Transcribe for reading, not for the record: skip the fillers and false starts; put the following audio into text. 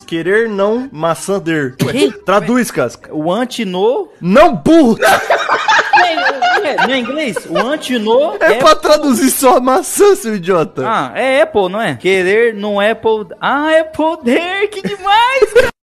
Querer não maçander. Traduz, Casca. O anti-no... Não, burro! Não é inglês? O anti-no... É pra traduzir só maçã, seu idiota. Ah, é Apple, não é? Querer no Apple... Ah, é poder, que demais, cara!